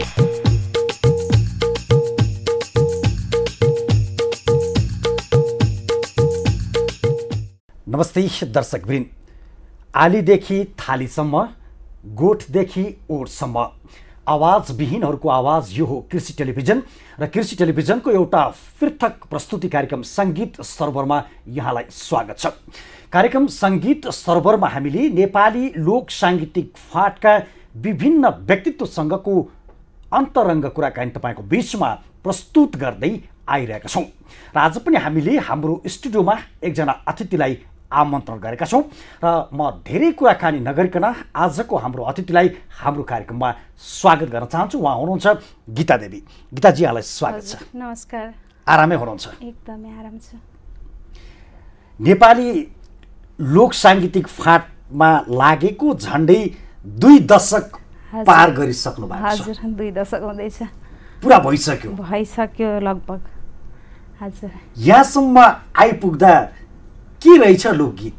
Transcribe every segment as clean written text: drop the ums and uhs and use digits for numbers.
नमस्ते दर्शकवृन्द, आलीदेखि थालीसम्म, गोठदेखि ओठसम्म आवाजविहीनहरूको आवाज यो हो कृषि टेलिभिजन र कृषि टेलिभिजनको एउटा पृथक प्रस्तुति कार्यक्रम सङ्गीत सरोवरमा यहाँलाई स्वागत छ। कार्यक्रम सङ्गीत सरोवरमा हामीले नेपाली लोक साङ्गीतिक फाँटका विभिन्न व्यक्तित्वसँगको अन्तरङ्ग कुराकानी तपाईँको बीचमा प्रस्तुत गर्दै आइरहेका छौँ र आज पनि हामीले हाम्रो स्टुडियोमा एकजना अतिथिलाई आमन्त्रण गरेका छौँ र म धेरै कुराकानी नगरिकन आजको हाम्रो अतिथिलाई हाम्रो कार्यक्रममा स्वागत गर्न चाहन्छु। उहाँ हुनुहुन्छ गीता देवी। गीताजी, यहाँलाई स्वागत छ। नमस्कार। आरामै हुनुहुन्छ? एकदमै आराम छु। नेपाली लोक साङ्गीतिक फाँटमा लागेको झन्डै 2 दशक पार गरिसक्नु भएको छ। हजुर, 2 दशक हुँदैछ। पुरा भइसक्यो लगभग। हजुर, यहाँसम्म आइपुग्दा के रहेछ लोकगीत?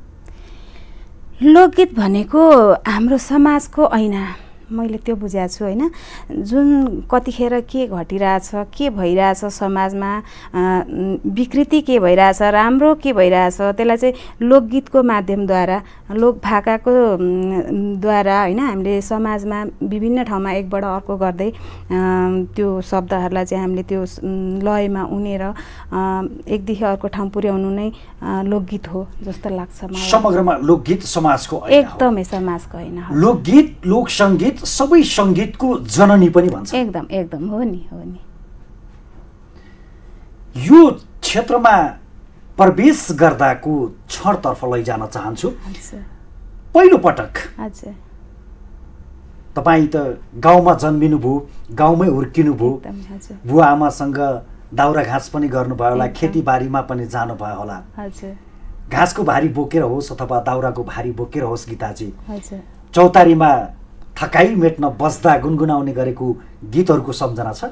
लोकगीत भनेको हाम्रो समाजको ऐना, मैले त्यो बुझाएको छु होइन। जुन कतिखेर के घटिरहेछ, के भइरहेछ समाजमा, विकृति के भइरहेछ, राम्रो के भइरहेछ, त्यसलाई चाहिँ लोकगीतको माध्यमद्वारा, लोक भाकाको द्वारा होइन हामीले समाजमा विभिन्न ठाउँमा एकबाट अर्को गर्दै त्यो शब्दहरूलाई चाहिँ हामीले त्यो लयमा उनेर एकदेखि अर्को ठाउँ पुर्याउनु नै लोकगीत हो जस्तो लाग्छ मलाई। समग्रमा लोकगीत समाजको ऐना हो। एकदमै समाजको ऐना हो। लोकगीत, लोक सङ्गीत सबै सङ्गीतको जननी पनि भन्छ। एकदम हो नि। यो क्षेत्रमा प्रवेश गर्दाको क्षणतर्फ लैजान चाहन्छु। पहिलो पटक तपाईँ त गाउँमा जन्मिनुभयो, गाउँमै हुर्किनुभयो, बुवा आमासँग दाउरा घाँस पनि गर्नुभयो होला, खेतीबारीमा पनि जानुभयो होला। घाँसको भारी बोकेर होस् अथवा दाउराको भारी बोकेर होस्, गीताजी चौतारीमा थकाइ मेट्न बस्दा गुनगुनाउने गरेको गीतहरूको सम्झना छ?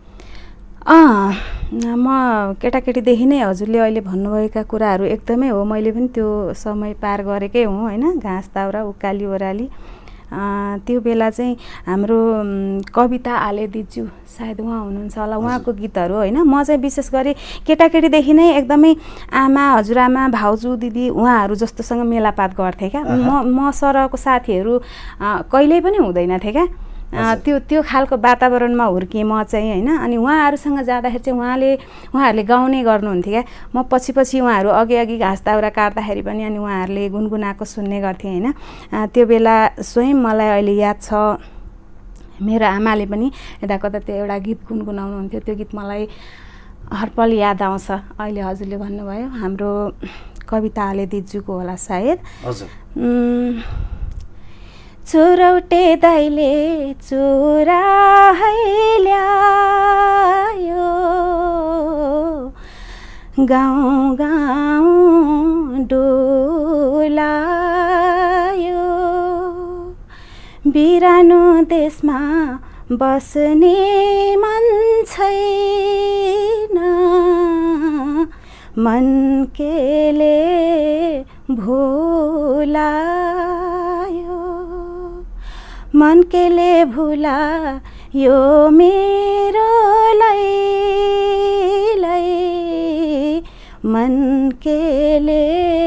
म केटाकेटीदेखि नै हजुरले अहिले भन्नुभएका कुराहरू एकदमै हो। मैले पनि त्यो समय पार गरेकै हुँ होइन। घाँस दाउरा उकाली ओह्राली त्यो बेला चाहिँ हाम्रो कविता आलेदीज्यू, सायद उहाँ हुनुहुन्छ होला, उहाँको गीतहरू होइन। म चाहिँ विशेष गरी केटाकेटीदेखि नै एकदमै आमा, हजुरआमा, भाउजू, दिदी उहाँहरू जस्तोसँग मेलापात गर्थेँ क्या। म सरको साथीहरू कहिल्यै पनि हुँदैन थिएँ क्या। त्यो खालको वातावरणमा हुर्केँ म चाहिँ होइन। अनि उहाँहरूसँग जाँदाखेरि चाहिँ उहाँहरूले गाउने गर्नुहुन्थ्यो क्या। म पछि उहाँहरू अघि घाँस दाउरा काट्दाखेरि पनि अनि उहाँहरूले गुनगुनाएको सुन्ने गर्थेँ होइन। त्यो बेला स्वयं मलाई अहिले याद छ, मेरो आमाले पनि यता कता त्यो एउटा गीत गुनगुनाउनुहुन्थ्यो। त्यो गीत मलाई हरपल याद आउँछ। अहिले हजुरले भन्नुभयो हाम्रो कविता आलेदीज्यूको होला सायद। चुरौटे दाइले चुराइल्यायो, गाउँ डोलायो, बिरानो देशमा बस्ने मन छैन, मन केले भुलायो, मन केले भुला यो मेरो लै, मन केले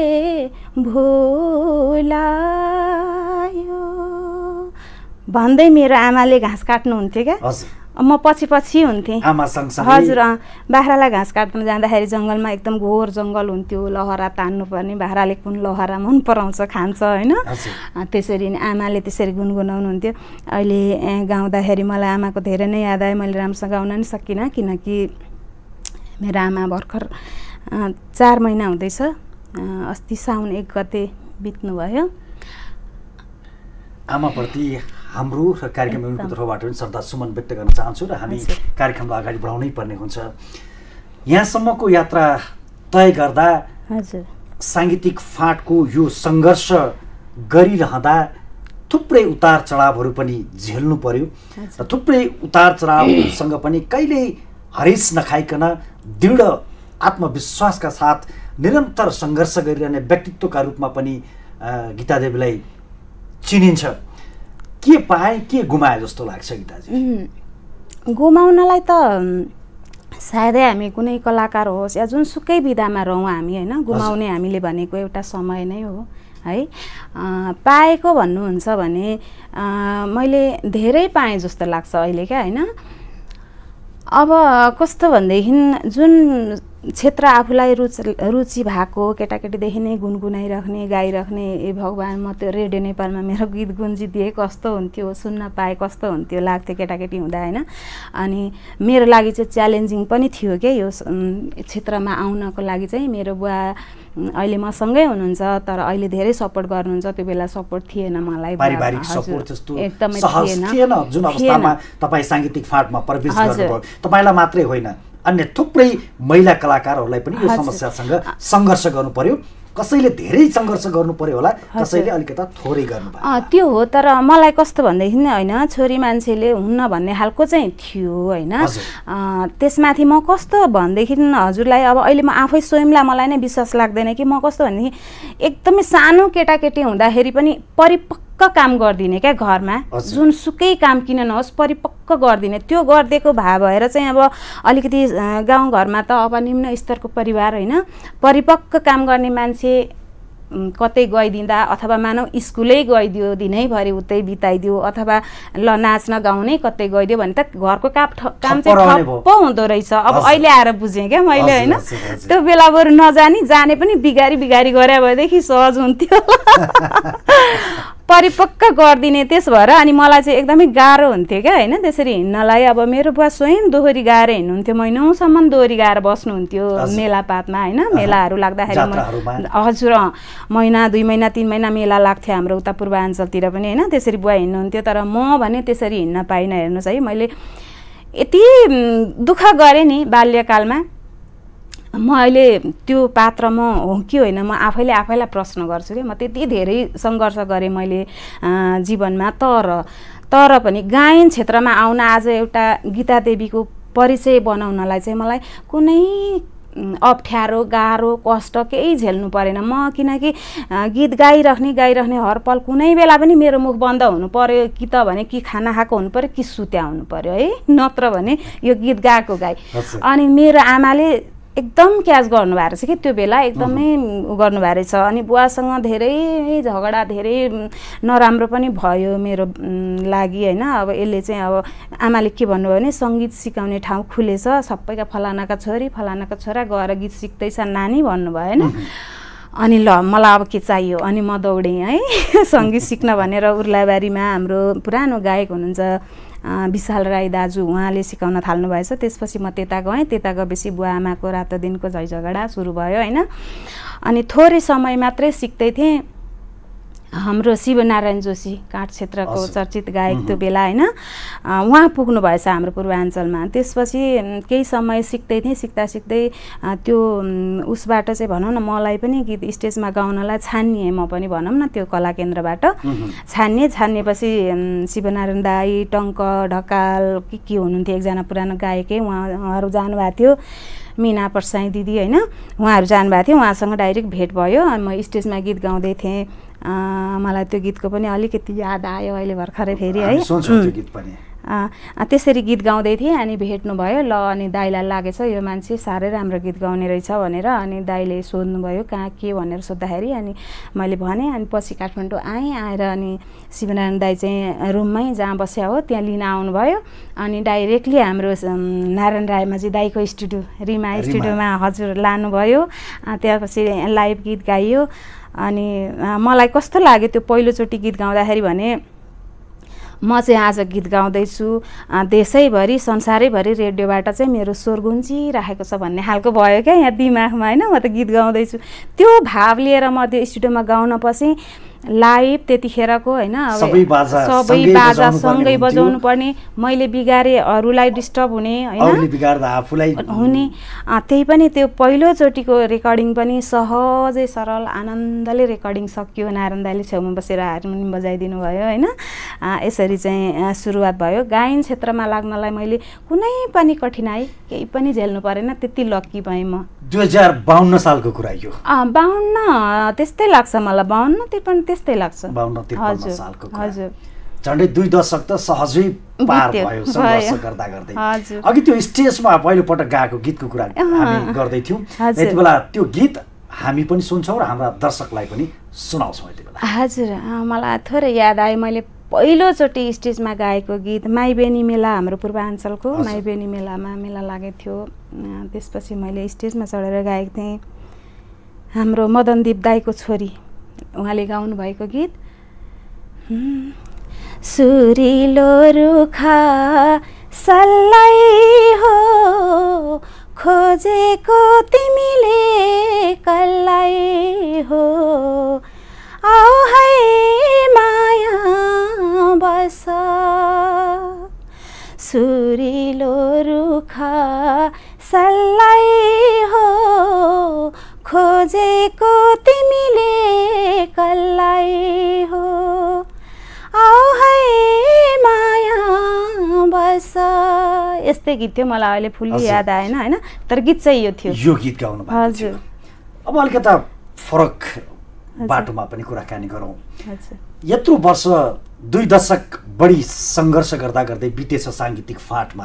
भुलायो भन्दै मेरो आमाले घाँस काट्नुहुन्थ्यो क्या। म पछि हुन्थेँ हजुर। बाख्रालाई घाँस काट्न जाँदाखेरि जङ्गलमा एकदम घोर जङ्गल हुन्थ्यो, लहरा तान्नुपर्ने, बाख्राले कुन लहरा मन पराउँछ खान्छ होइन। त्यसरी नै आमाले त्यसरी गुनगुनाउनुहुन्थ्यो। अहिले गाउँदाखेरि मलाई आमाको धेरै नै याद आयो। मैले राम्रोसँग गाउन नि सकिनँ किनकि मेरो आमा भर्खर 4 महिना हुँदैछ। अस्ति साउन 1 गते बित्नुभयो। आमाप्रति हाम्रो र कार्यक्रम युनिटको तर्फबाट पनि श्रद्धा सुमन व्यक्त गर्न चाहन्छु र हामी कार्यक्रमलाई अगाडि बढाउनै पर्ने हुन्छ। यहाँसम्मको यात्रा तय गर्दा साङ्गीतिक फाँटको यो सङ्घर्ष गरिरहँदा थुप्रै उतार चढावहरू पनि झेल्नु पर्यो र थुप्रै उतार चढावसँग पनि कहिल्यै हरेस नखाइकन दृढ आत्मविश्वासका साथ निरन्तर सङ्घर्ष गरिरहने व्यक्तित्वका रूपमा पनि गीता देवीलाई चिनिन्छ। के पाए के गुमाए जस्तो लाग्छ गीताजी? गुमाउनलाई त सायदै हामी कुनै कलाकार होस् या जुनसुकै विधामा रहौँ हामी होइन, गुमाउने हामीले भनेको एउटा समय नै हो है। पाएको भन्नुहुन्छ भने मैले धेरै पाएँ जस्तो लाग्छ अहिले क्या होइन। अब कस्तो भनेदेखि जुन क्षेत्र आफूलाई रुचि भएको, केटाकेटीदेखि नै गुनगुनाइराख्ने गाइराख्ने, ए भगवान् म त्यो रेडियो नेपालमा मेरो गीत गुन्जिदिए कस्तो हुन्थ्यो, सुन्न पाए कस्तो हुन्थ्यो लाग्थ्यो केटाकेटी हुँदा होइन। अनि मेरो लागि चाहिँ च्यालेन्जिङ पनि थियो क्या यो क्षेत्रमा आउनको लागि चाहिँ। मेरो बुवा अहिले मसँगै हुनुहुन्छ तर अहिले धेरै सपोर्ट गर्नुहुन्छ, त्यो बेला सपोर्ट थिएन मलाई, पारिवारिक सपोर्ट त्यस्तो एकदमै थिएन। जुन अवस्थामा तपाईँ साङ्गीतिक फाँटमा प्रवेश गर्नुभयो, तपाईँलाई मात्रै होइन अन्य थुप्रै महिला कलाकारहरूलाई पनि यो समस्यासँग सङ्घर्ष गर्नु पर्यो। कसैले धेरै सङ्घर्ष गर्नु पर्यो होला, कसैले अलिकता थोरै गर्नुभयो त्यो हो। तर मलाई कस्तो भन्दैदेखि होइन, छोरी मान्छेले हुन्न भन्ने खालको चाहिँ थियो होइन। त्यसमाथि म कस्तो भनेदेखि हजुरलाई अब अहिले म आफै स्वयंलाई मलाई नै विश्वास लाग्दैन कि म कस्तो भनेदेखि एकदमै सानो केटाकेटी हुँदाखेरि पनि परिपक्व काम गरिदिने क्या घरमा, जुनसुकै काम किन नहोस् परिपक्व गरिदिने। त्यो गरिदिएको भए भएर चाहिँ अब अलिकति गाउँघरमा त अब निम्न स्तरको परिवार होइन, परिपक्व काम गर्ने मान्छे कतै गइदिँदा अथवा मानव स्कुलै गइदियो दिनैभरि उतै बिताइदियो अथवा ल नाच्न गाउनै कतै गइदियो भने त घरको काम चाहिँ ठप्प हुँदो रहेछ। अब अहिले आएर बुझेँ क्या मैले होइन। त्यो बेला बरु नजानी जाने पनि बिगारी गरे भएदेखि सहज हुन्थ्यो। परिपक्व गरिदिने त्यस भएर अनि मलाई चाहिँ एकदमै गाह्रो हुन्थ्यो क्या होइन त्यसरी हिँड्नलाई। अब मेरो बुवा स्वयं दोहोरी गाएर हिँड्नुहुन्थ्यो, महिनौसम्म दोहोरी गाएर बस्नुहुन्थ्यो मेलापातमा होइन। मेलाहरू लाग्दाखेरि हजुर महिना 2 महिना 3 महिना मेला लाग्थ्यो हाम्रो उता पूर्वाञ्चलतिर पनि होइन। त्यसरी बुवा हिँड्नुहुन्थ्यो तर म भने त्यसरी हिँड्न पाइनँ। हेर्नुहोस् है, मैले यति दुःख गरेँ नि बाल्यकालमा। म अहिले त्यो पात्रमा हो कि होइन म आफैलाई प्रश्न गर्छु कि म त्यति धेरै सङ्घर्ष गरेँ मैले जीवनमा। तर पनि गायन क्षेत्रमा आउन आज एउटा गीता देवीको परिचय बनाउनलाई चाहिँ मलाई कुनै अप्ठ्यारो गाह्रो कष्ट केही झेल्नु परेन म। किनकि गीत गाइराख्ने हर पल कुनै बेला पनि मेरो मुख बन्द हुनु पर्यो कि त भने कि खाना खाएको हुनु पर्यो कि सुत्या हुनु पर्यो है, नत्र भने यो गीत गाएको गाई। अनि मेरो आमाले एकदम क्याच गर्नुभएको रहेछ कि त्यो बेला एकदमै गर्नुभएको रहेछ। अनि बुवासँग धेरै झगडा धेरै नराम्रो पनि भयो मेरो लागि होइन। अब यसले चाहिँ अब आमाले के भन्नुभयो भने सङ्गीत सिकाउने ठाउँ खुलेछ, सबैका फलानाका छोरा गएर गीत सिक्दैछ नानी भन्नुभयो होइन। अनि ल मलाई अब के चाहियो अनि म दौडेँ है सङ्गीत सिक्न भनेर। उर्लाबारीमा हाम्रो पुरानो गायक हुनुहुन्छ विशाल राई दाजु, उहाँले सिकाउन थाल्नु भएछ। त्यसपछि म त्यता गएँ, त्यता गएपछि बुवा आमाको रातो दिनको झैझगडा सुरु भयो होइन। अनि थोरै समय मात्रै सिक्दै थिएँ। हाम्रो शिवनारायण जोशी काठ क्षेत्रको चर्चित गायक त्यो बेला होइन, उहाँ पुग्नु भएछ हाम्रो पूर्वाञ्चलमा। त्यसपछि केही समय सिक्दै थिएँ, सिक्दै त्यो उसबाट चाहिँ भनौँ न मलाई पनि गीत स्टेजमा गाउनलाई छानिएँ म पनि भनौँ न त्यो कला केन्द्रबाट छानिएपछि शिवनारायण दाई, टङ्क ढकाल के हुनुहुन्थ्यो एकजना पुरानो गायकै, उहाँहरू जानुभएको थियो, मिना पर्साई दिदी होइन, उहाँहरू जानुभएको थियो। उहाँसँग डाइरेक्ट भेट भयो। अनि म स्टेजमा गीत गाउँदै थिएँ। मलाई त्यो गीतको पनि अलिकति याद आयो अहिले भर्खरै फेरि है। त्यसरी गीत गाउँदै थिएँ अनि भेट्नुभयो। ल अनि दाइलाई लागेछ यो मान्छे साह्रै राम्रो गीत गाउने रहेछ भनेर। अनि दाइले सोध्नुभयो कहाँ के भनेर सोद्धाखेरि अनि मैले भनेँ। अनि पछि काठमाडौँ आएर अनि शिवनारायण दाइ चाहिँ रुममै जहाँ बस्या हो त्यहाँ लिन आउनुभयो। अनि डाइरेक्टली हाम्रो नारायण रायमाझी दाइको स्टुडियो रिमा स्टुडियोमा हजुर लानुभयो। त्यसपछि लाइभ गीत गाइयो। अनि मलाई कस्तो लाग्यो त्यो पहिलोचोटि गीत गाउँदाखेरि भने म चाहिँ आज गीत गाउँदैछु देशैभरि संसारैभरि रेडियोबाट चाहिँ मेरो स्वर गुन्जिराखेको छ भन्ने खालको भयो क्या यहाँ दिमागमा होइन। म त गीत गाउँदैछु त्यो भाव लिएर म त्यो स्टुडियोमा गाउन पसेँ। लाइभ त्यतिखेरको होइन सबै बाजा सँगै बजाउनु पर्ने, मैले बिगारे अरूलाई डिस्टर्ब हुने होइन हुने। त्यही पनि त्यो पहिलोचोटिको रेकर्डिङ पनि सहजै सरल आनन्दले रेकर्डिङ सकियो। नारायण दाइले छेउमा बसेर हार्मोनियम बजाइदिनु भयो होइन। यसरी चाहिँ सुरुवात भयो। गायन क्षेत्रमा लाग्नलाई मैले कुनै पनि कठिनाइ केही पनि झेल्नु परेन, त्यति लक्की भएँ म। 2052 सालको कुरा यो 52 त्यस्तै लाग्छ मलाई, 52 53 त्यस्तै लाग्छ। 52 53 सालको कुरा। हजुर झन्डै 2 दशक त सहजै पार भयो सङ्घर्ष गर्दा गर्दै। अघि त्यो स्टेजमा पहिलोपटक गाएको गीतको कुरा हामी गर्दै थियौँ, यति बेला त्यो गीत हामी पनि सुन्छौँ र हाम्रा दर्शकलाई पनि सुनाउँछौँ यति बेला। हजुर, मलाई थोरै याद आयो, मैले पहिलोचोटि स्टेजमा गाएको गीत माइबेनी मेला, हाम्रो पूर्वाञ्चलको माइबेनी मेलामा मेला लागेको थियो। त्यसपछि मैले स्टेजमा चढेर गाएको थिएँ। हाम्रो मदनदीप दाईको छोरी उहाँले गाउनु भएको गीत सुरिलो रुखा सल्लाई हो खोजेको तिमीले कल्लाई हो आऊ है माया बस सुरिलो रुखा सल्लाई हो खोजेको तिमीले कल्लाई हो आऊ है माया बस। यस्तै गीत थियो, मलाई अहिले फुल्ली याद आएन होइन, तर गीत चाहिँ यो थियो। यो गीत गाउनु भएको थियो। हजुर, अब अलिकता फरक बाटोमा पनि कुराकानी गरौँ। यत्रो वर्ष 2 दशक बढी सङ्घर्ष गर्दा गर्दै बितेछ साङ्गीतिक फाँटमा।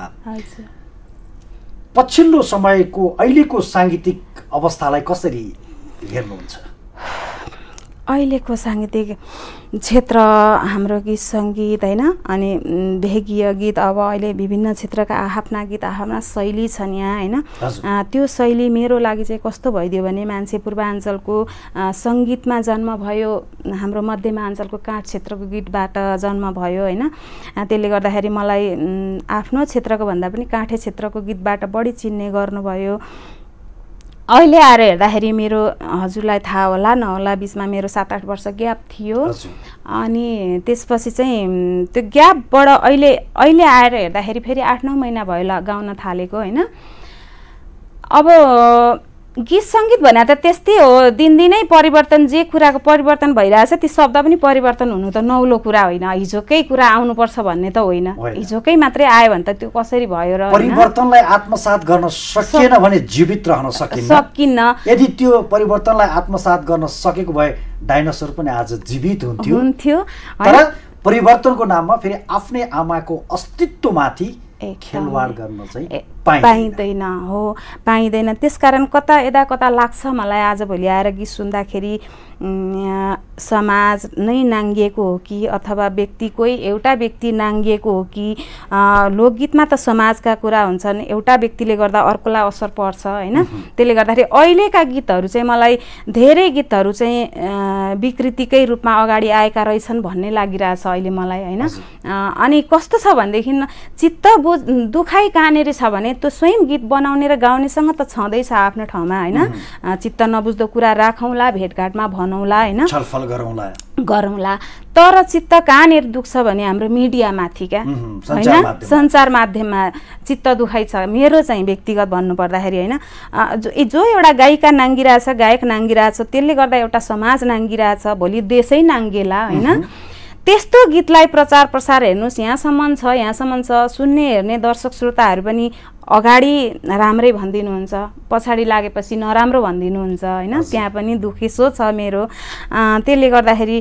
पछिल्लो समयको अहिलेको साङ्गीतिक अवस्थालाई कसरी हेर्नुहुन्छ? अहिलेको साङ्गीतिक क्षेत्र हाम्रो गीत सङ्गीत होइन, अनि भेगीय गीत, अब अहिले विभिन्न क्षेत्रका आफ्ना गीत आफ्ना शैली छन् यहाँ होइन। त्यो शैली मेरो लागि चाहिँ कस्तो भइदियो भने मान्छे पूर्वाञ्चलको सङ्गीतमा जन्म भयो, हाम्रो मध्यमाञ्चलको काठ क्षेत्रको गीतबाट जन्म भयो होइन। त्यसले गर्दाखेरि मलाई आफ्नो क्षेत्रको भन्दा पनि काठे क्षेत्रको गीतबाट बढी चिन्ने गर्नुभयो। अहिले आएर हेर्दाखेरि मेरो हजुरलाई थाहा होला नहोला बिचमा मेरो 7-8 वर्ष ग्याप थियो, अनि त्यसपछि चाहिँ त्यो ग्यापबाट अहिले आएर हेर्दाखेरि फेरि 8-9 महिना भयो गाउन थालेको होइन। अब गीत सङ्गीत भने त त्यस्तै हो, दिनदिनै परिवर्तन, जे कुराको परिवर्तन भइरहेछ ती शब्द पनि परिवर्तन हुनु त नौलो कुरा होइन, हिजोकै कुरा आउनुपर्छ भन्ने त होइन, हिजोकै मात्रै आयो भने त त्यो कसरी भयो र? परिवर्तनलाई आत्मसात गर्न सकिएन भने जीवित रहन सकिन्न। यदि त्यो परिवर्तनलाई आत्मसात गर्न सकेको भए डाइनोसर पनि आज जीवित हुन्थ्यो। तर परिवर्तनको नाममा फेरि आफ्नै आमाको अस्तित्वमाथि खेलवाड गर्न चाहिँ पाइँदैन हो, पाइँदैन। त्यसकारण कता यता कता लाग्छ मलाई आजभोलि आएर गीत सुन्दाखेरि समाज नै नाङ्गिएको हो कि अथवा व्यक्तिकै एउटा व्यक्ति नाङ्गिएको हो कि? लोकगीतमा त समाजका कुरा हुन्छन्, एउटा व्यक्तिले गर्दा अर्कोलाई असर पर्छ होइन। त्यसले गर्दाखेरि अहिलेका गीतहरू चाहिँ मलाई धेरै गीतहरू चाहिँ विकृतिकै रूपमा अगाडि आएका रहेछन् भन्ने लागिरहेछ अहिले मलाई होइन। अनि कस्तो छ भनेदेखि चित्त दुखाइ कहाँनिर छ भने त्यो स्वयं गीत बनाउने र गाउनेसँग त छँदैछ आफ्नो ठाउँमा होइन। चित्त नबुझ्दो कुरा राखौँला, भेटघाटमा भनौँला होइन, छलफल गरौँला, तर चित्त कहाँनिर दुख्छ भने हाम्रो मिडियामाथि क्या होइन, सञ्चार माध्यममा चित्त दुखाइ छ मेरो चाहिँ व्यक्तिगत भन्नुपर्दाखेरि होइन। जो एउटा गायिका नाङ्गिरहेछ, गायक नाङ्गिरहेछ, त्यसले गर्दा एउटा समाज नाङ्गिरहेछ, भोलि देशै नाङ्गेला होइन। त्यस्तो गीतलाई प्रचार प्रसार हेर्नुहोस्, यहाँसम्म छ, सुन्ने हेर्ने दर्शक श्रोताहरू पनि अगाडि राम्रै भनिदिनुहुन्छ, पछाडि लागेपछि नराम्रो भनिदिनुहुन्छ होइन। त्यहाँ पनि दुखिसो छ मेरो। त्यसले गर्दाखेरि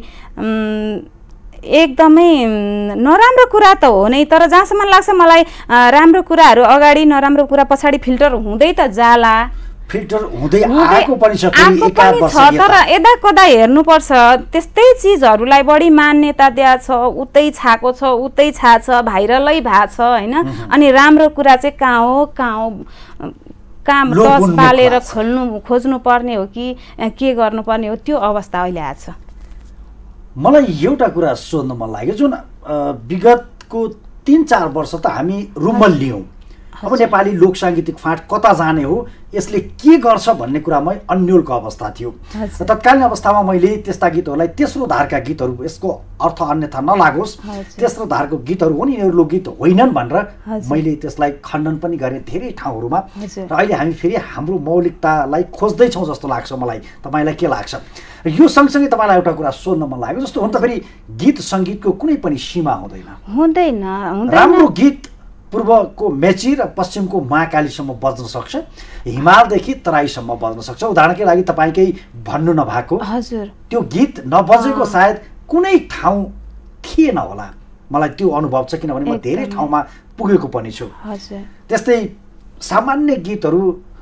एकदमै नराम्रो कुरा त हो नै, तर जहाँसम्म लाग्छ मलाई राम्रो कुराहरू अगाडि, नराम्रो कुरा पछाडि फिल्टर हुँदै त जाला, फिल्टर हुँदै आएको पनि छ, तर यदा कदा हेर्नुपर्छ। त्यस्तै चिजहरूलाई बढी मान्यता दिएको छ, उतै छाएको छ, उतै छाछ, भाइरलै भएको छ होइन। अनि राम्रो कुरा चाहिँ कहाँ हो काम टच पालेर खोज्नु पर्ने हो कि के गर्नुपर्ने हो, त्यो अवस्था अहिले आएको छ। मलाई एउटा कुरा सोध्न मन लाग्यो, जुन विगतको 3-4 वर्ष त हामी रुमल्लियौँ, अब नेपाली लोक साङ्गीतिक फाँट कता जाने हो, यसले के गर्छ भन्ने कुरामा अन्यलको अवस्था थियो। तत्कालीन अवस्थामा मैले त्यस्ता गीतहरूलाई तेस्रो धारका गीतहरू, यसको अर्थ अन्यथा नलागोस्, तेस्रो धारको गीतहरू हुन्, यिनीहरू लोकगीत होइनन् भनेर मैले त्यसलाई खण्डन पनि गरेँ धेरै ठाउँहरूमा। र अहिले हामी फेरि हाम्रो मौलिकतालाई खोज्दैछौँ जस्तो लाग्छ मलाई। तपाईँलाई के लाग्छ? यो सँगसँगै तपाईँलाई एउटा कुरा सोध्न मन लाग्यो, जस्तो हुन त फेरि गीत सङ्गीतको कुनै पनि सीमा हुँदैन। राम्रो गीत पूर्वको मेची र पश्चिमको महाकालीसम्म बज्न सक्छ, हिमालदेखि तराईसम्म बज्न सक्छ। उदाहरणकै लागि तपाईँकै भन्नु नभएको त्यो गीत नबजेको सायद कुनै ठाउँ थिएन होला, मलाई त्यो अनुभव छ, किनभने म धेरै ठाउँमा पुगेको पनि छु। त्यस्तै सामान्य गीतहरू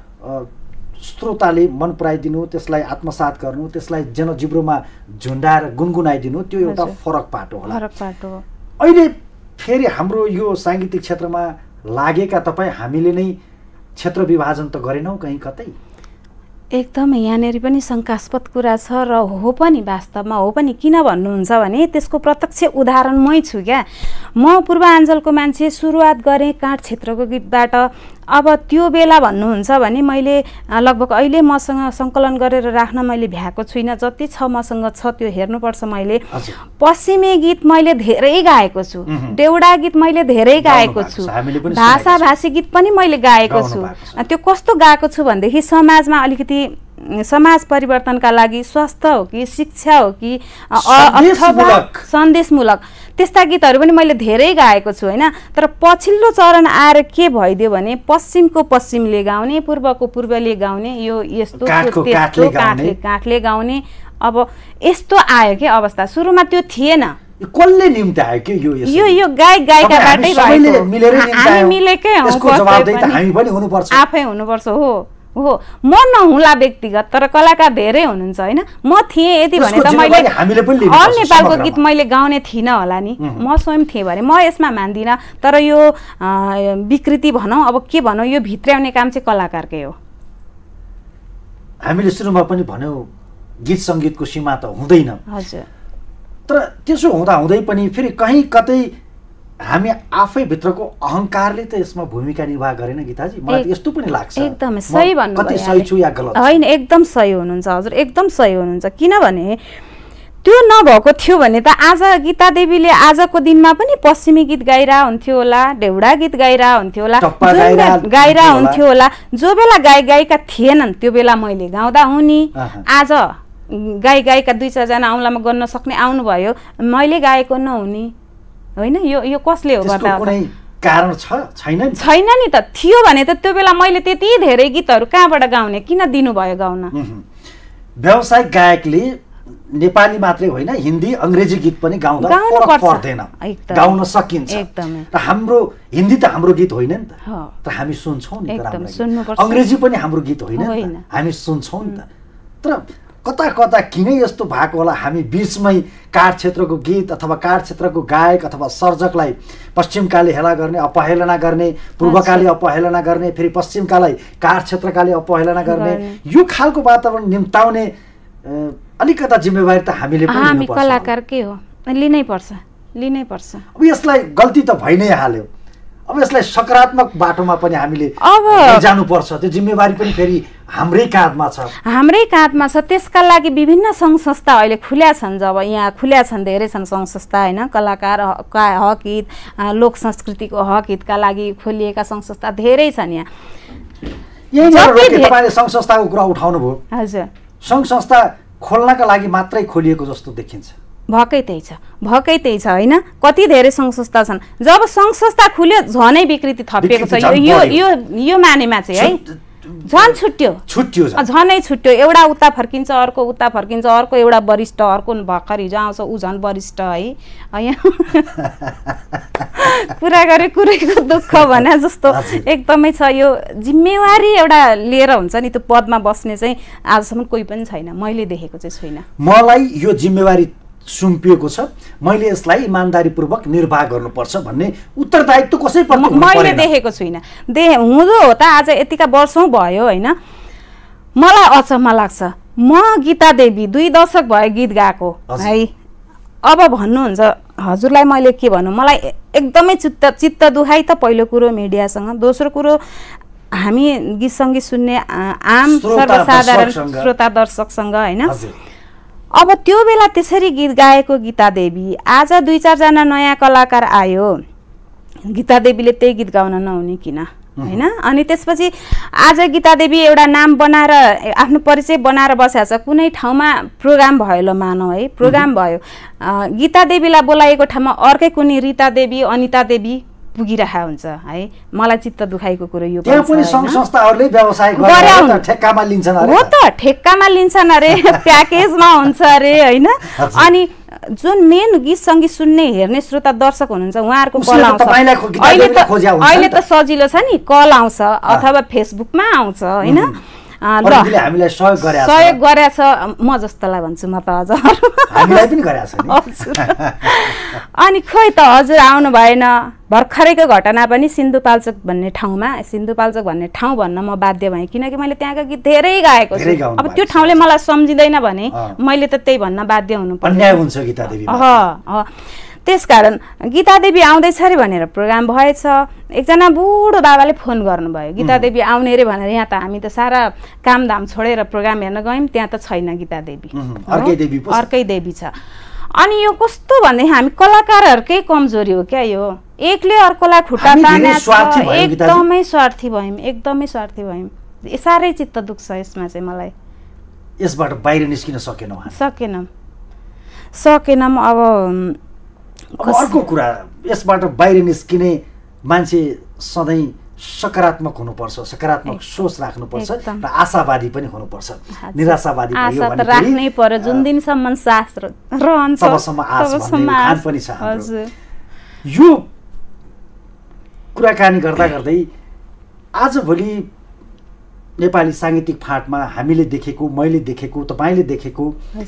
श्रोताले मन पराइदिनु, त्यसलाई आत्मसात गर्नु, त्यसलाई जनजिब्रोमा झुन्डाएर गुनगुनाइदिनु, त्यो एउटा फरक पाटो होला। अहिले फेरि हाम्रो यो साङ्गीतिक क्षेत्रमा लागेका तपाईँ हामीले नै क्षेत्र विभाजन त गरेनौँ कहीँ कतै? एकदमै यहाँनिर पनि शङ्कास्पद कुरा छ र हो पनि, वास्तवमा हो पनि। किन भन्नुहुन्छ भने त्यसको प्रत्यक्ष उदाहरण मै छु क्या। म पूर्वाञ्चलको मान्छे, सुरुवात गरेँ काठ क्षेत्रको गीतबाट। अब त्यो बेला भन्नुहुन्छ भने मैले लगभग अहिले मसँग सङ्कलन गरेर राख्न मैले भ्याएको छुइनँ, जति छ मसँग छ त्यो हेर्नुपर्छ। मैले पश्चिमे गीत मैले धेरै गाएको छु, देउडा गीत मैले धेरै गाएको छु, भाषाभाषी गीत पनि मैले गाएको छु। त्यो कस्तो गाएको छु भनेदेखि समाजमा अलिकति समाज परिवर्तनका लागि, स्वास्थ्य हो कि शिक्षा हो कि अथवा सन्देशमूलक, त्यस्ता गीतहरू पनि मैले धेरै गाएको छु होइन। तर पछिल्लो चरण आएर के भइदियो भने पश्चिमको पश्चिमले गाउने, पूर्वको पूर्वले गाउने, यो यस्तो त्यस्तो, काठले गाउने, अब यस्तो आयो के अवस्था। सुरुमा त्यो थिएन। कसले निम्ति आयो के यो गायक गायिकाबाटै भएको, हामी मिलेकै हौँ, आफै हुनुपर्छ। हो म नहुँला व्यक्तिगत, तर कलाकार धेरै हुनुहुन्छ होइन। म थिएँ यति भने त मैले अल नेपालको गीत मैले गाउने थिइनँ होला नि, म स्वयं थिएँ भने म यसमा मान्दिनँ। तर यो विकृति भनौँ, अब के भनौँ, यो भित्र्याउने काम चाहिँ कलाकारकै हो। हामीले सुरुमा पनि भन्यौँ गीत सङ्गीतको सीमा त हुँदैन। हजुर। तर त्यसो हुँदा हुँदै पनि फेरि कहीँ कतै हामी आफै भित्रको अहङ्कारले त यसमा भूमिका निर्वाह गरेन गीताजी, मलाई यस्तो पनि लाग्छ। एकदमै सही भन्नु, कति सही छु या गलत होइन, एकदम सही हुनुहुन्छ हजुर, एकदम सही हुनुहुन्छ। किनभने त्यो नभएको थियो भने त आज गीता देवीले आजको दिनमा पनि पश्चिमी गीत गाइरह हुन्थ्यो होला, देउडा गीत गाइरह हुन्थ्यो होला, गाइरह हुन्थ्यो होला। जो बेला गायक गायिका थिएनन् त्यो बेला मैले गाउँदा हुने। आज गायक गायिका 2-4 जना औँलामा गर्न सक्ने आउनुभयो, मैले गाएको नहुने होइन। यो कसले हो गर्दा? कुनै कारण छैन नि त। थियो भने त त्यो बेला मैले त्यति धेरै गीतहरू कहाँबाट गाउने, किन दिनुभयो गाउन? व्यावसायिक गायकले नेपाली मात्रै होइन, हिन्दी अंग्रेजी गीत पनि गाउँदा फरक पर्दैन, गाउन सकिन्छ। र हाम्रो हिन्दी त हाम्रो गीत होइन नि त, तर हामी सुन्छौँ नि त। अंग्रेजी पनि हाम्रो गीत होइन नि त, हामी सुन्छौँ नि त। तर कता कता किन यस्तो भएको होला? हामी बीचमै काठ क्षेत्रको गीत अथवा काठ क्षेत्रको गायक अथवा सर्जकलाई पश्चिमकाले हेला गर्ने, अपहेलना गर्ने, पूर्वकाले अपहेलना गर्ने, फेरि पश्चिमकालाई काठ क्षेत्रकाले अपहेलना गर्ने, यो खालको वातावरण निम्ताउने अलिकता जिम्मेवारी त हामीले पनि लिनुपर्छ। हामी कलाकारकै हो, लिनै पर्छ। अब यसलाई गल्ती त भइ नै हाल्यो, अब यसलाई सकारात्मक बाटोमा पनि हामीले जानुपर्छ। त्यो जिम्मेवारी पनि फेरि हाम्रै काँधमा छ। त्यसका लागि विभिन्न सङ्घ संस्था अहिले खुल्या छन्। जब यहाँ खुल्या छन्, धेरै छन् सङ्घ संस्था होइन, कलाकार हक हित, लोक संस्कृतिको हक हितका लागि खोलिएका सङ्घ संस्था धेरै छन्। यहाँ सङ्घ संस्थाको कुरा उठाउनु भयो। हजुर। सङ्घ संस्था खोल्नका लागि मात्रै खोलिएको जस्तो देखिन्छ। भएकै त्यही छ होइन। कति धेरै सङ्घ संस्था छन्। जब सङ्घ संस्था खुल्यो झनै विकृति थपिएको छ। यो मानेमा चाहिँ है झन् छुट्यो, झनै छुट्यो। एउटा उता फर्किन्छ, अर्को उता फर्किन्छ, अर्को एउटा वरिष्ठ, अर्को भर्खर हिजो आउँछ ऊ झन् वरिष्ठ है। कुरा गरे कुरैको दुःख भने जस्तो एकदमै छ। यो जिम्मेवारी एउटा लिएर हुन्छ नि, त्यो पदमा बस्ने चाहिँ आजसम्म कोही पनि छैन, मैले देखेको चाहिँ छैन। मलाई यो जिम्मेवारी सुम्पिएको छ, मैले यसलाई इमान्दारीपूर्वक निर्वाह गर्नुपर्छ भन्ने उत्तरदायित्व कसैप्रति मैले देखेको छुइनँ। हुँदो हो त आज यतिका वर्षौँ भयो होइन। मलाई अचम्म लाग्छ, म गीता देवी 2 दशक भयो गीत गाएको है। अब भन्नुहुन्छ हजुरलाई मैले के भनौँ, मलाई एकदमै चित्त दुखाइ त पहिलो कुरो मिडियासँग, दोस्रो कुरो हामी गीत सङ्गीत सुन्ने आम सर्वसाधारण श्रोता दर्शकसँग होइन। अब त्यो बेला त्यसरी गीत गाएको गीता देवी, आज 2-4 जना नयाँ कलाकार आयो, गीता देवीले त्यही गीत गाउन नहुने किन होइन? अनि त्यसपछि आज गीता देवी एउटा नाम बनाएर आफ्नो परिचय बनाएर बसेको छ। कुनै ठाउँमा प्रोग्राम भयो ल मानौ है, प्रोग्राम भयो, गीता देवीलाई बोलाएको ठाउँमा अर्कै कुनै रिता देवी, अनिता देवी पुगिरहेको हुन्छ है। मलाई चित्त दुखाइको कुरो यो पनि सङ्घ संस्थाहरूले व्यवसाय गरेर ठेक्कामा लिन्छन् अरे। हो त ठेक्कामा लिन्छन् अरे, प्याकेजमा हुन्छ अरे होइन। अनि जुन मेन गीत सङ्गीत सुन्ने हेर्ने श्रोता दर्शक हुनुहुन्छ उहाँहरूको कल आउँछ। अहिले त सजिलो छ नि, कल आउँछ अथवा फेसबुकमा आउँछ होइन। हामीलाई सहयोग गरेछ म जस्तोलाई भन्छु म त हामीलाई पनि गरेछ नि। अनि खोइ त हजुर आउनु भएन। भर्खरैको घटना पनि सिन्धुपाल्चोक भन्ने ठाउँ भन्न म बाध्य भएँ, किनकि मैले त्यहाँका गीत धेरै गाएको छु। अब त्यो ठाउँले मलाई सम्झिँदैन भने मैले त त्यही भन्न बाध्य हुनुपर्छ। अन्याय हुन्छ गीता देवी। त्यसकारण गीता देवी आउँदैछ अरे भनेर प्रोग्राम भएछ। एकजना बुढो बाबाले फोन गर्नुभयो, गीता देवी आउने अरे भनेर। यहाँ त हामी त सारा कामधाम छोडेर प्रोग्राम हेर्न गयौँ, त्यहाँ त छैन गीता देवी, अर्कै देवी छ। अनि यो कस्तो भन्दै हामी कलाकारहरूकै कमजोरी हो क्या यो, एकले अर्कोलाई खुट्टा ताने एकदमै स्वार्थी भयौँ। साह्रै चित्त दुख्छ यसमा चाहिँ मलाई। यसबाट बाहिर निस्किन सकेनौँ। अब अर्को कुरा, यसबाट बाहिर निस्किने मान्छे सधैँ सकारात्मक हुनुपर्छ, सकारात्मक सोच राख्नुपर्छ र आशावादी पनि हुनुपर्छ। निराशावादी भयो भने राख्नै पर्यो। जुन दिनसम्म शास्त्र रहन्छ तबसम्म आश भन्ने पनि छ। यो कुराकानी गर्दै आजभोलि नेपाली साङ्गीतिक फाँटमा हामीले देखेको, मैले देखेको, तपाईँले देखेको,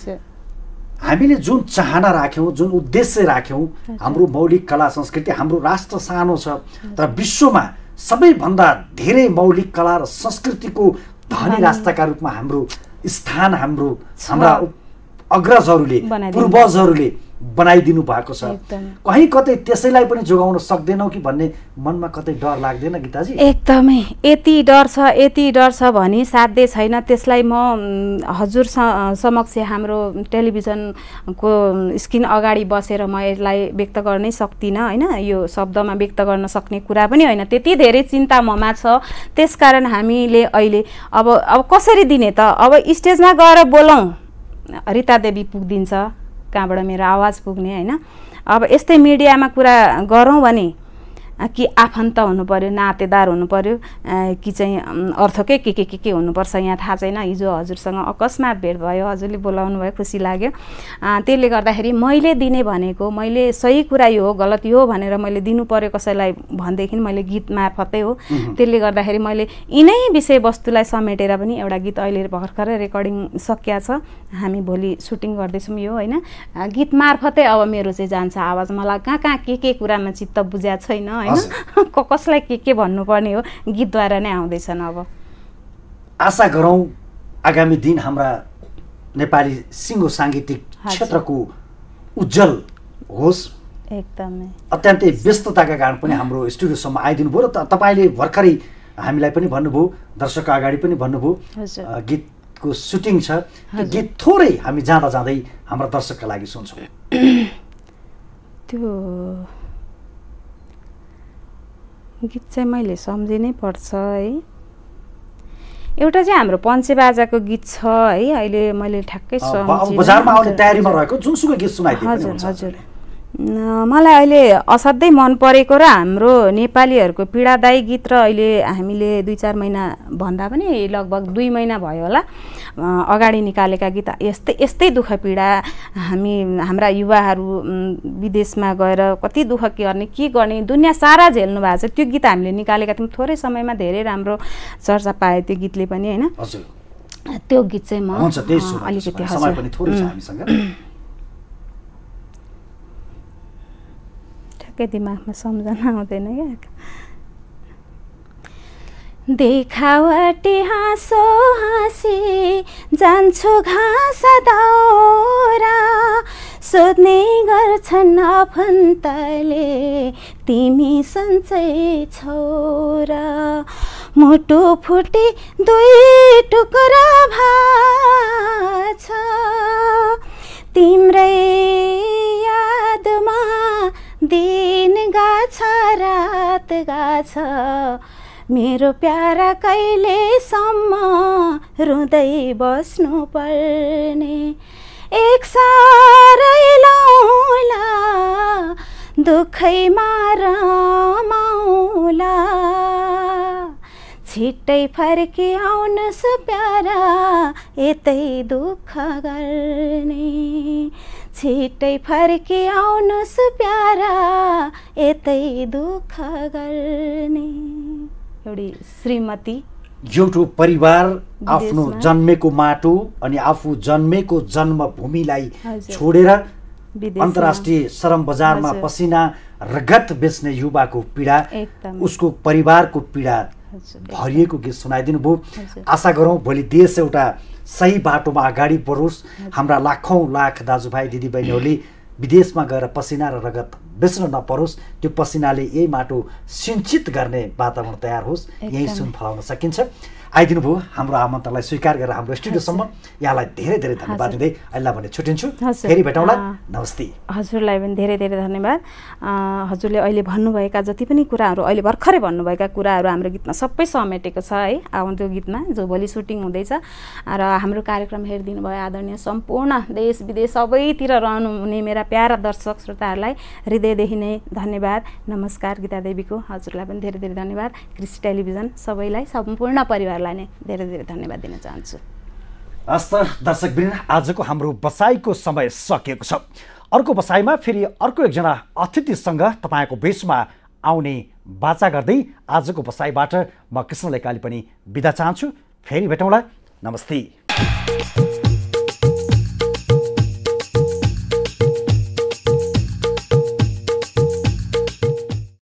हामीले जुन चाहना राख्यौँ, जुन उद्देश्य राख्यौँ, हाम्रो मौलिक कला संस्कृति, हाम्रो राष्ट्र सानो छ तर विश्वमा सबैभन्दा धेरै मौलिक कला र संस्कृतिको धनी राष्ट्रका रूपमा हाम्रो स्थान हाम्रा अग्रजहरूले, पूर्वजहरूले बनाइदिनु भएको छ। कहीँ कतै त्यसैलाई पनि जोगाउन सक्दैनौँ कि भन्ने मनमा कतै डर लाग्दैन गीताजी? एकदमै यति डर छ भनी साध्य छैन। त्यसलाई म हजुर समक्ष हाम्रो टेलिभिजनको स्क्रिन अगाडि बसेर म यसलाई व्यक्त गर्नै सक्दिनँ होइन। यो शब्दमा व्यक्त गर्न सक्ने कुरा पनि होइन, त्यति धेरै चिन्ता ममा छ। त्यसकारण हामीले अहिले अब कसरी दिने त? अब स्टेजमा गएर बोलौँ, रिता देवी पुग्दिन्छ, कहाँबाट मेरो आवाज पुग्ने होइन। अब यस्तै मिडियामा कुरा गरौँ भने कि आफन्त हुनु पर्यो, नातेदार हुनु पर्यो, कि चाहिँ अर्थकै के हुनुपर्छ यहाँ थाहा छैन। हिजो हजुरसँग अकस्मात भेट भयो, हजुरले बोलाउनु भयो, खुसी लाग्यो। त्यसले गर्दाखेरि मैले दिने भनेको, मैले सही कुरा यो हो गलत यो हो भनेर मैले दिनु पर्यो कसैलाई भनेदेखि मैले गीत मार्फतै हो। त्यसले गर्दाखेरि मैले यिनै विषयवस्तुलाई समेटेर पनि एउटा गीत अहिले भर्खरै रेकर्डिङ सकिया छ, हामी भोलि सुटिङ गर्दैछौँ यो होइन। गीत मार्फतै अब मेरो चाहिँ जान्छ आवाज। मलाई कहाँ के कुरामा चित्त बुझ्या छैन होइन, कसलाई के भन्नुपर्ने हो, गीतद्वारा नै आउँदैछन्। अब आशा गरौँ आगामी दिन हाम्रा नेपाली सिङ्गो साङ्गीतिक क्षेत्रको उज्जवल होस्। एकदमै अत्यन्तै व्यस्तताका कारण पनि हाम्रो स्टुडियोसम्म आइदिनु भयो र तपाईँले भर्खरै हामीलाई पनि भन्नुभयो, दर्शकको अगाडि पनि भन्नुभयो गीतको सुटिङ छ। गीत थोरै हामी जाँदै हाम्रा दर्शकका लागि सुन्छौँ। त्यो गीत चाहिँ मैले सम्झिनै पर्छ है। एउटा चाहिँ हाम्रो पञ्चेबाजाको गीत छ है, अहिले मैले ठ्याक्कै बजारमा आउने तयारीमा रहेको जुनसुकै गीत सुनाइदिनु हुन्छ। हजुर मलाई अहिले असाध्यै मन परेको र हाम्रो नेपालीहरूको पीडादायी गीत र अहिले हामीले 2-4 महिना भन्दा पनि लगभग 2 महिना भयो होला अगाडि निकालेका गीत यस्तै दुःख पीडा। हाम्रा युवाहरू विदेशमा गएर कति दुःख के गर्ने दुनियाँ सारा झेल्नु भएको छ। त्यो गीत हामीले निकालेका थियौँ, थोरै समयमा धेरै राम्रो चर्चा पायो त्यो गीतले पनि होइन। त्यो गीत चाहिँ म अलिकति के दिमागमा सम्झना आउँदैन क्या। देखावटी हाँसो हाँसी जान्छु घाँस दाउरा, सोध्ने गर्छन् आफन्तले तिमी सन्चै छोरा। मुटु फुटी 2 टुक्रा भाछ, तिम्रै यादमा दिन गाछ रात गाछ, मेरो प्यारा कहिलेसम्म रुँदै बस्नु पर्ने। एक सारै लाउला दुःखैमा रमाउला, छिट्टै फर्की आउनुहोस् प्यारा यतै दुःख गर्ने। छिट्टै फर्की आउनुहोस् प्यारा यतै दुःख गर्ने। एउटी श्रीमती एउटा परिवार आफ्नो जन्मेको माटो अनि आफू जन्मेको जन्मभूमिलाई छोडेर अन्तर्राष्ट्रिय श्रम बजारमा पसिना रगत बेच्ने युवाको पीडा, उसको परिवारको पीडा भरिएको गीत सुनाइदिनु भयो। आशा गरौँ भोलि देश एउटा सही बाटोमा अगाडि बढोस्। हाम्रा लाखौँ लाख दाजुभाइ दिदीबहिनीहरूले विदेशमा गएर पसिना र रगत बेच्न नपरोस्। त्यो पसिनाले यही माटो सिंचित गर्ने वातावरण तयार होस्, यही सुन फलाउन सकिन्छ। आइदिनु भयो, हाम्रो आमन्त्रणलाई स्वीकार गरेर हाम्रो स्टुडियोसम्म। यहाँलाई धेरै धेरै धन्यवाद दिँदै अहिले भने छुटिन्छु। फेरि भेटौँला, नमस्ते। हजुरलाई पनि धेरै धेरै धन्यवाद। हजुरले अहिले भन्नुभएका जति पनि कुराहरू, अहिले भर्खरै भन्नुभएका कुराहरू हाम्रो गीतमा सबै समेटेको छ है, आउँदो गीतमा जो भोलि सुटिङ हुँदैछ। र हाम्रो कार्यक्रम हेरिदिनु भयो आदरणीय सम्पूर्ण देश विदेश सबैतिर रहनुहुने मेरा प्यारा दर्शक श्रोताहरूलाई हृदयदेखि नै धन्यवाद, नमस्कार। गीता देवीको हजुरलाई पनि धेरै धेरै धन्यवाद। कृषि टेलिभिजन सबैलाई, सम्पूर्ण परिवारलाई नै धेरै धेरै धन्यवाद दिन चाहन्छु। हस्त दर्शकवृन्द, आजको हाम्रो बसाइको समय सकिएको छ। अर्को बसाइमा फेरि अर्को एकजना अतिथिसँग तपाईँको बेचमा आउने बाचा गर्दै आजको बसाइबाट म कृष्ण लैकाली पनि बिदा चाहन्छु। फेरि भेटौँला, नमस्ते।